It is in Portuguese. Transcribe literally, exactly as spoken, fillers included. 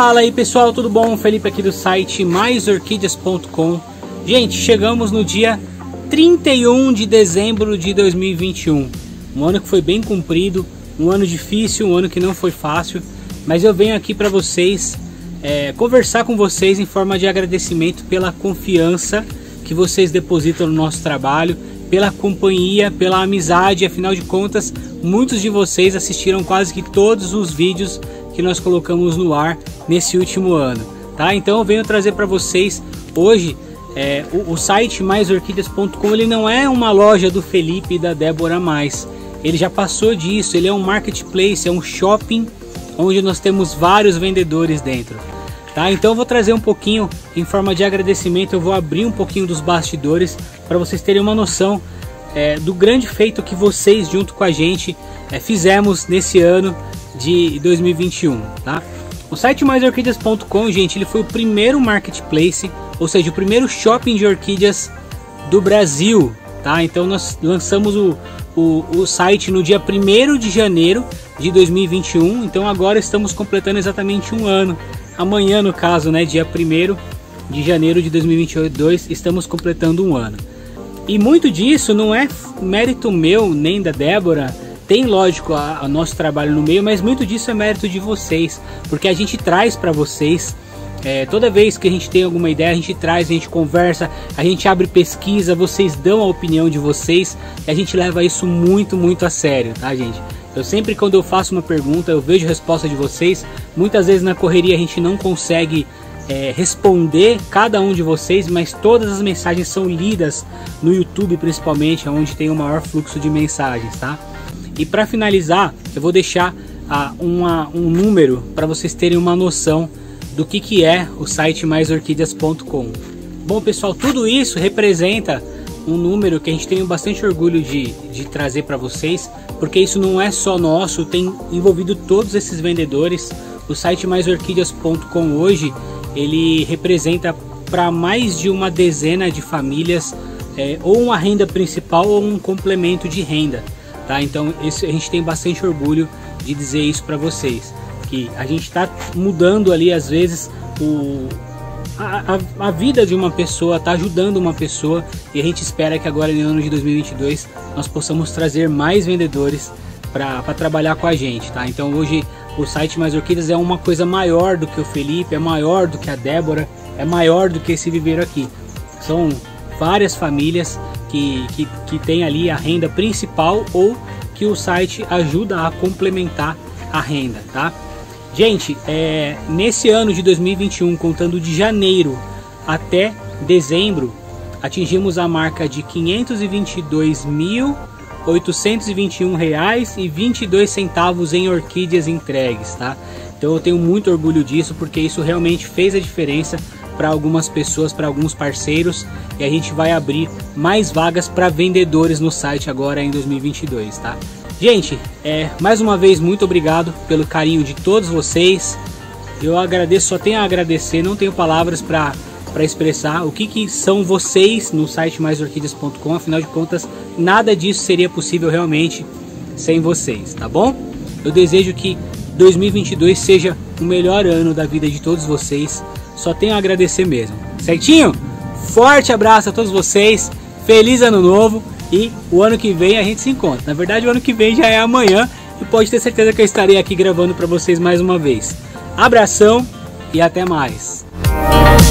Fala aí pessoal, tudo bom? Felipe aqui do site mais orquídeas ponto com. Gente, chegamos no dia trinta e um de dezembro de dois mil e vinte e um. Um ano que foi bem comprido, um ano difícil, um ano que não foi fácil. Mas eu venho aqui para vocês, é, conversar com vocês em forma de agradecimento pela confiança que vocês depositam no nosso trabalho, pela companhia, pela amizade. Afinal de contas, muitos de vocês assistiram quase que todos os vídeos que nós colocamos no ar nesse último ano, tá? Então eu venho trazer para vocês hoje é, o, o site mais orquídeas ponto com. Ele não é uma loja do Felipe e da Débora mais, ele já passou disso. Ele é um marketplace, é um shopping onde nós temos vários vendedores dentro, tá? Então eu vou trazer um pouquinho em forma de agradecimento. Eu vou abrir um pouquinho dos bastidores para vocês terem uma noção é, do grande feito que vocês junto com a gente é, fizemos nesse ano de dois mil e vinte e um, tá? O site mais orquídeas ponto com, gente, ele foi o primeiro marketplace, ou seja, o primeiro shopping de orquídeas do Brasil, tá? Então nós lançamos o, o, o site no dia primeiro de janeiro de dois mil e vinte e um. Então agora estamos completando exatamente um ano. Amanhã, no caso, né, dia primeiro de janeiro de dois mil e vinte e dois, estamos completando um ano. E muito disso não é mérito meu nem da Débora. Tem, lógico, o nosso trabalho no meio, mas muito disso é mérito de vocês, porque a gente traz para vocês, é, toda vez que a gente tem alguma ideia, a gente traz, a gente conversa, a gente abre pesquisa, vocês dão a opinião de vocês, e a gente leva isso muito, muito a sério, tá, gente? Eu sempre, quando eu faço uma pergunta, eu vejo a resposta de vocês. Muitas vezes na correria a gente não consegue é, responder cada um de vocês, mas todas as mensagens são lidas no YouTube, principalmente, onde tem o maior fluxo de mensagens, tá? E para finalizar, eu vou deixar ah, uma, um número para vocês terem uma noção do que, que é o site mais orquídeas ponto com. Bom pessoal, tudo isso representa um número que a gente tem bastante orgulho de, de trazer para vocês, porque isso não é só nosso, tem envolvido todos esses vendedores. O site mais orquídeas ponto com hoje, ele representa para mais de uma dezena de famílias é, ou uma renda principal ou um complemento de renda. Tá? Então esse, a gente tem bastante orgulho de dizer isso para vocês, que a gente está mudando ali às vezes o, a, a, a vida de uma pessoa, tá ajudando uma pessoa, e a gente espera que agora no ano de dois mil e vinte e dois nós possamos trazer mais vendedores para trabalhar com a gente, tá? Então hoje o site Mais Orquídeas é uma coisa maior do que o Felipe, é maior do que a Débora, é maior do que esse viveiro aqui. São várias famílias que, que, que tem ali a renda principal ou que o site ajuda a complementar a renda, tá? Gente, é, nesse ano de dois mil e vinte e um, contando de janeiro até dezembro, atingimos a marca de quinhentos e vinte e dois mil oitocentos e vinte e um reais e vinte e dois centavos em orquídeas entregues, tá? Então eu tenho muito orgulho disso, porque isso realmente fez a diferença para algumas pessoas, para alguns parceiros, e a gente vai abrir mais vagas para vendedores no site agora em dois mil e vinte e dois, tá? Gente, é, mais uma vez muito obrigado pelo carinho de todos vocês. Eu agradeço, só tenho a agradecer, não tenho palavras para para expressar o que, que são vocês no site mais orquídeas ponto com. Afinal de contas, nada disso seria possível realmente sem vocês, tá bom? Eu desejo que dois mil e vinte e dois seja o melhor ano da vida de todos vocês. Só tenho a agradecer mesmo, certinho? Forte abraço a todos vocês, feliz ano novo, e o ano que vem a gente se encontra. Na verdade, o ano que vem já é amanhã, e pode ter certeza que eu estarei aqui gravando para vocês mais uma vez. Abração e até mais!